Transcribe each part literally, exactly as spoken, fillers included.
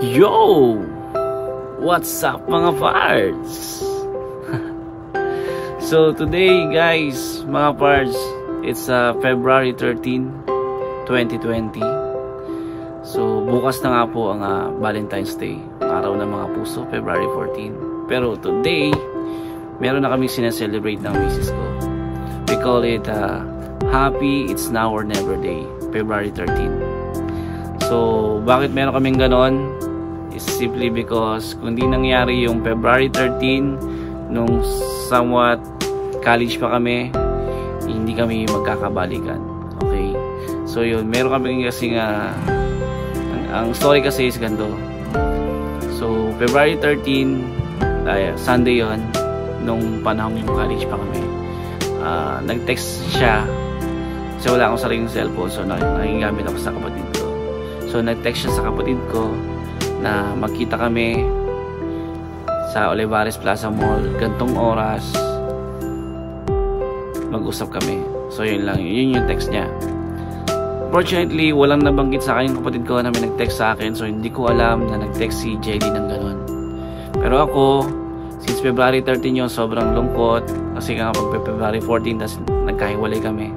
Yo! What's up mga pards? So today guys, mga pards, it's uh, February thirteenth, twenty twenty. So bukas na nga po ang uh, Valentine's Day, araw ng mga puso, February fourteenth. Pero today, meron na kami sineselebrate ng misis ko. We call it uh, Happy It's Now or Never Day, February thirteenth. So bakit meron kaming ganon? Is simply because kung di nangyari yung February thirteenth nung somewhat college pa kami, hindi kami magkakabalikan. Okay, so yun, meron kami kasi nga ang, ang story kasi is ganito. So February thirteenth, ay, Sunday yon, nung panahon yung college pa kami, uh, nag-text siya kasi wala akong sariling cellphone, so nakigamit ako sa kapatid ko. So nag-text siya sa kapatid ko na magkita kami sa Olivares Plaza Mall gantong oras, mag-usap kami. So yun lang, yun yung text niya. Fortunately, walang nabanggit sa akin yung kapatid ko na may nag-text sa akin, so hindi ko alam na nag-text si Jelly ng ganun. Pero ako, since February thirteenth yun, sobrang lungkot kasi nga pag February fourteenth tas nagkahiwalay kami.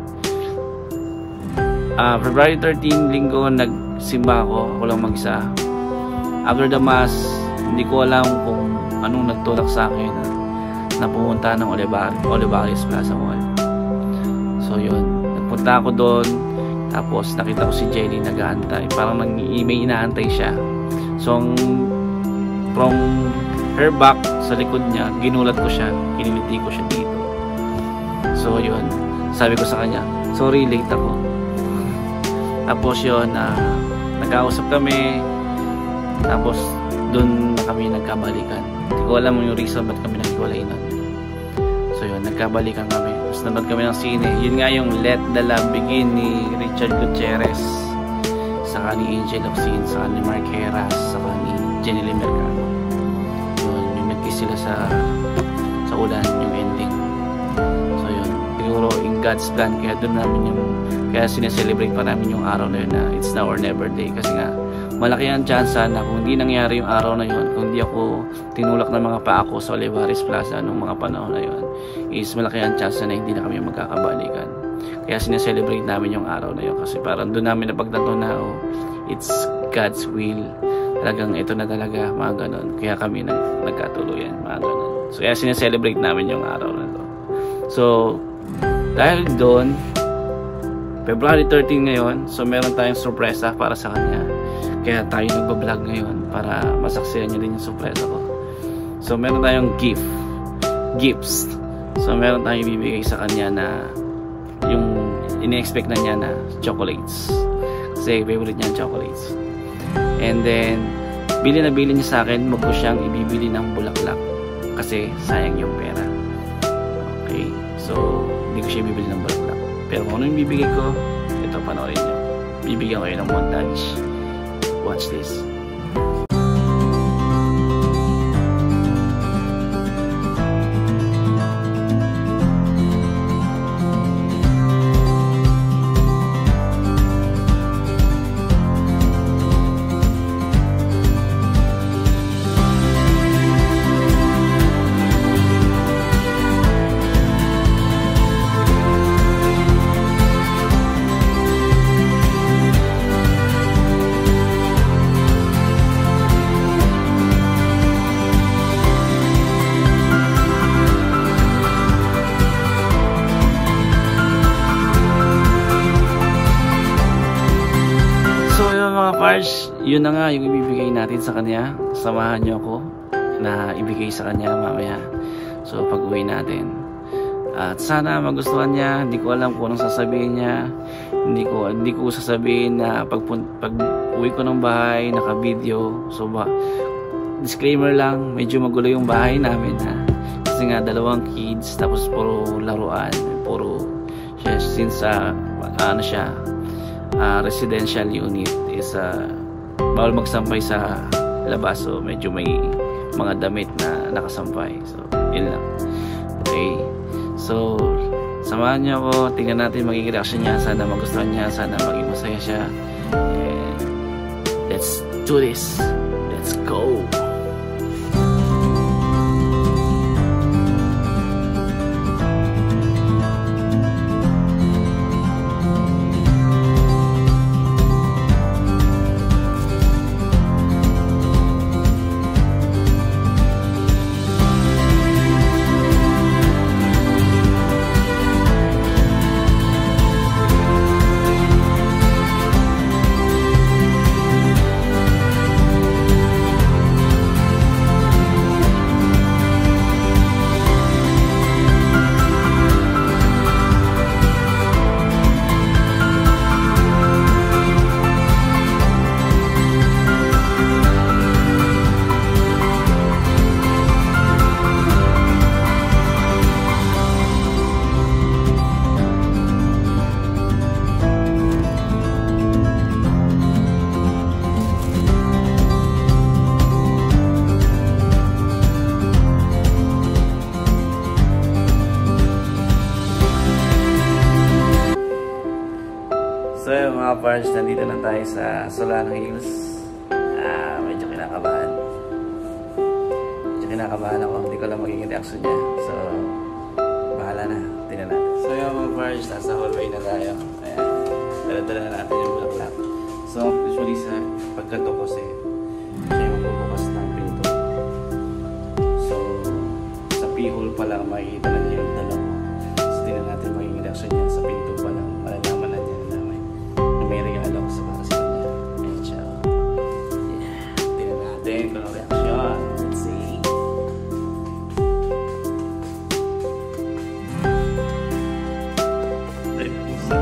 uh, February thirteenth, linggo, nagsimba ako, ako lang mag-isa. After the mass, hindi ko alam kung anong nagtulak sa akin na, na pumunta ng Olivares, Olivares Plaza Mall. So yun, nagpunta ako doon, tapos nakita ko si Jelly nag-aantay, parang may inaantay siya. So from her back, sa likod niya, ginulat ko siya, kiniliti ko siya dito. So yun, sabi ko sa kanya, sorry, late ako. Tapos yun, uh, nagkausap kami. Tapos doon na kami nagkabalikan. Hindi ko alam yung reason ba't kami naghiwalay nun. So yun, nagkabalikan kami. Tapos nanood kami ng sine. Yun nga yung Let the Love Begin ni Richard Gutierrez, saka ni Angel of Sin, saka ni Mark Heras, saka ni Jenny Lee Mercado. Yun, yung nag-kiss sila sa sa ulan, yung ending. So yun, siguro in God's plan, kaya doon namin yung kaya sineselebrate pa namin yung araw na yun na It's Now or Never Day. Kasi nga malaki ang chance na kung hindi nangyari yung araw na yun, kung hindi ako tinulak ng mga paa ko sa Olivares Plaza nung mga panahon na yun, is malaki ang chance na hindi na kami magkakabalikan. Kaya sineselebrate namin yung araw na yun kasi parang doon namin napagtanto na oh, it's God's will. Talagang ito na talaga, mga ganon. Kaya kami nag nagkatuluyan, mga ganon. So kaya sineselebrate namin yung araw na to. So dahil doon, February thirteenth ngayon, so meron tayong sorpresa para sa kanya. Kaya tayo nagbablog ngayon para masaksihan niyo din yung sorpresa ko. So meron tayong gift, gifts. So meron tayong ibibigay sa kanya na yung ini-expect na niya na chocolates. Kasi favorite niya ang chocolates. And then bili na bili niya sa akin, wag ko siyang ibibili ng bulaklak kasi sayang yung pera. Okay, so hindi ko siya ibibili ng bulaklak. Pero kung ano yung bibigay ko, ito, panoorin niyo. Bibigyan ko kayo ng montage. Watch this. Yun na nga yung ibibigay natin sa kanya. Samahan nyo ako na ibigay sa kanya mamaya. So pag uwi natin, at sana magustuhan niya. Hindi ko alam kung anong sasabihin niya. Hindi ko hindi ko sasabihin na pag, pag uwi ko ng bahay naka-video. So ba, disclaimer lang, medyo magulo yung bahay namin ha. Kasi nga dalawang kids, tapos puro laruan, puro since uh, ano siya, uh, residential unit is uh, bawal magsampay sa labas, so medyo may mga damit na nakasampay. So yun lang. Okay, so samahan niyo ako, tingnan natin magiging reaction niya. Sana magustuhan niya, sana maging masaya siya. And let's do this. Let's Let's go! So yun mga parts, nandito na tayo sa Solano Hills. Ah, medyo kinakabahan. Medyo kinakabahan ako, hindi ko lang magiging reaction niya. So, bahala na, tingnan natin. So yun mga parts, nasa hallway na tayo. Ayan, dala-dala na natin yung bulaklak. So usually sa pagkanto ko kasi siya yung magbubukas ng pinto. So, sa p-hole pa lang makikita na niya yung dala ko. So tingnan natin magiging reaction niya sa pinto pa lang. Malalaman na niya na may may regalo ko sa para sa kanya. Ayan siya. Yeah. Tingnan natin kung ano reaction. Let's see. Ay, pusa.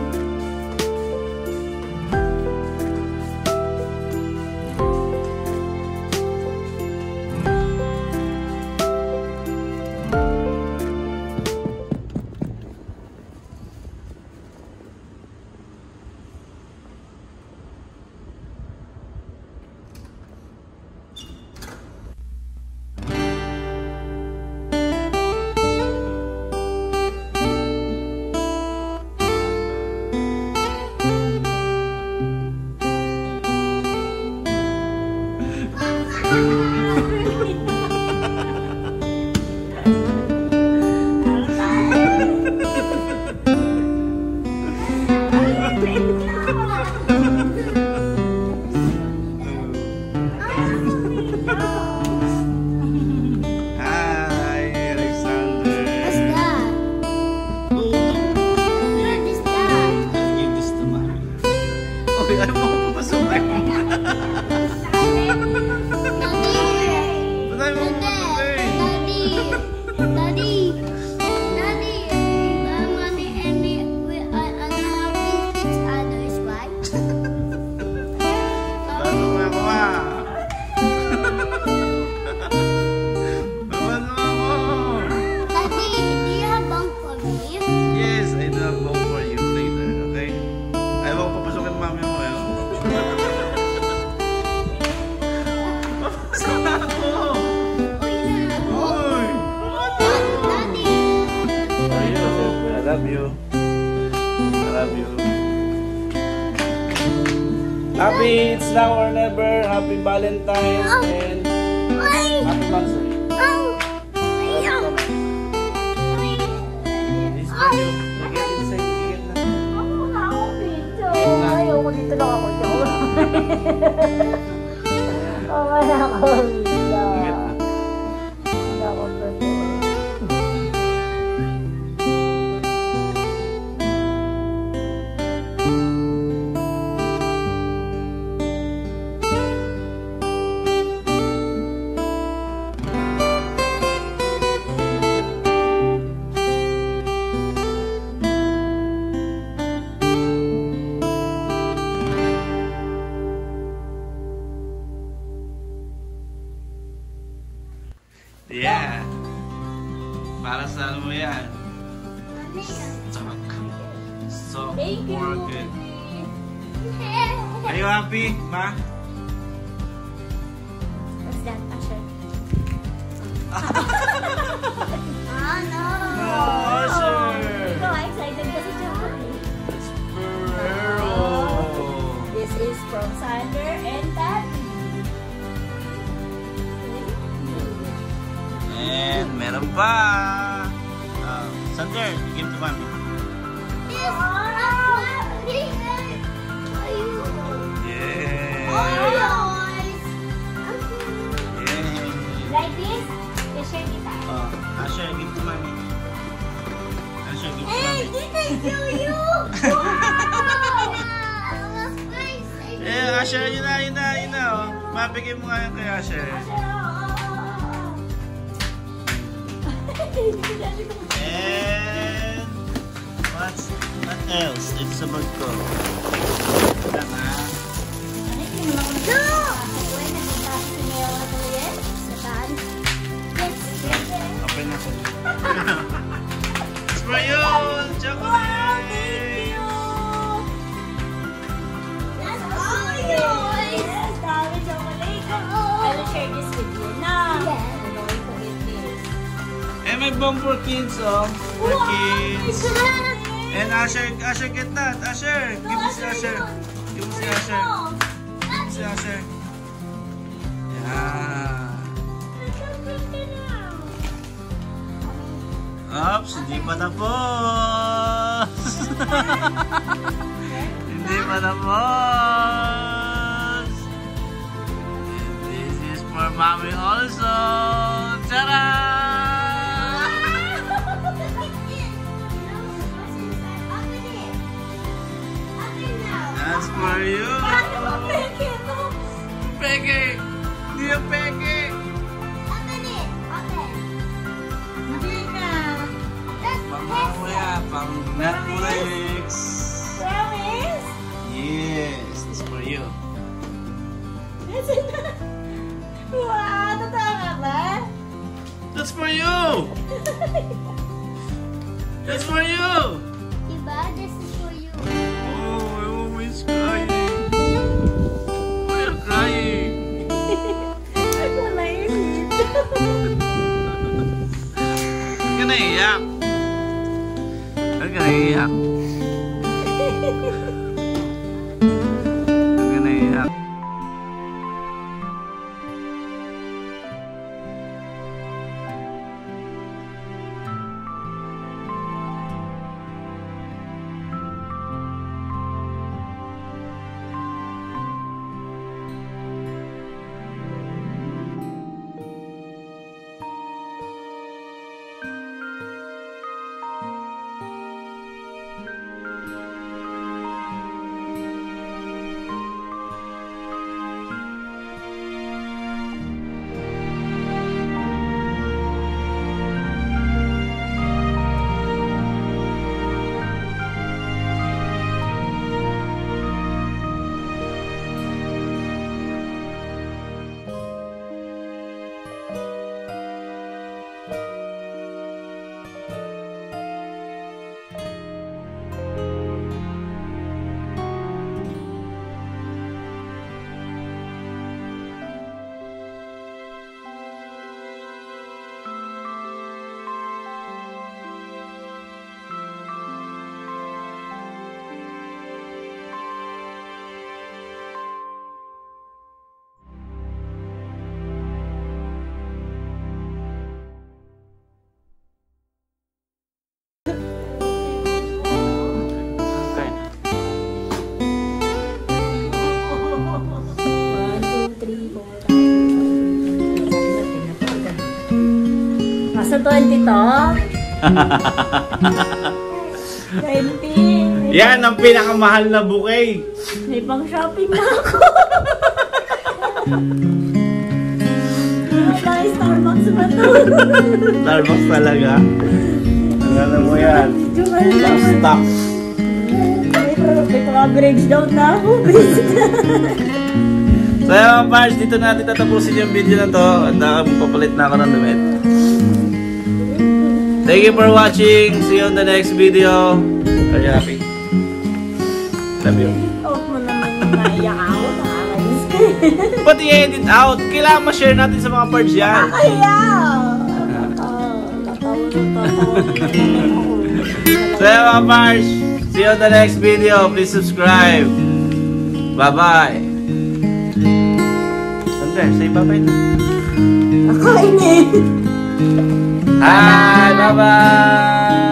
I love you. I love you. Happy It's Now or Never. Happy Valentine's oh. and happy Monthsary. Oh. This video, bigyan din sa'yo. Bigyan na. Ako na ako dito. Ayoko dito lang ako dito. Oo na ako dito. Bigyan na. Hindi ako dito. Yeah. Para sa ano mo yan? Stock. Stock market. Are you happy, Ma? What's that, Asher? Ah, no! No, Asher! Ikaw, excited kasi chocolate. It's Ferrero! This is from Sander and Daddy. ba? Uh, Sander, give to mommy. Yes. Yeah. Oreos. Yeah. Like this? I-share kita. Oh, Asher, give to mommy. Asher, give to Hey, mommy. did I show you? Wow! Eh, Asher, yun na, yun na, yun na. Oh. Mabigay mo nga yan kay Asher. And what's what else? Ito sa bag ko. Ito na. Open na ko. It's for you! Chocolate! And may bomb for kids, oh. For kids. And Asher, Asher, get that. Asher, give me si Asher. Give me si Asher. Give me si Asher. Yeah. Oops, hindi pa tapos. Hindi pa tapos. And this is for mommy also. Tara! That's for you. Peke. Hindi yung peke. Pang-mamaya, pang Netflix. Yes, that's for you. Wow, totoo nga ba? That's for you. That's for you. Diba? This is for you. Oh, I'm always crying. Why are you crying? Wala yun. Huwag ka naiyak. Huwag ka naiyak. Huwag ka naiyak. Nasa twenty to? twenty. Yan ang pinakamahal na bouquet. May pang shopping na ako. Wala, Starbucks ba to? Starbucks talaga. Ang alam mo yan. Love stock. May pang-average down na ako. So yun, Pars, dito natin tatapusin yung video na to. At nakapapalit na ako ng damit. Thank you for watching. See you on the next video. Are you happy? Love you. Out mo naman yung naiyak ako. Nakakainis ka. Pati edit out. Kailangan ma-share natin sa mga parts yan. Kaya! Tatawa ng tatawa. So yun, mga Pars. See you on the next video. Please subscribe. Bye-bye. Sandra, say bye-bye na. Nakain eh. Hi! Bye-bye!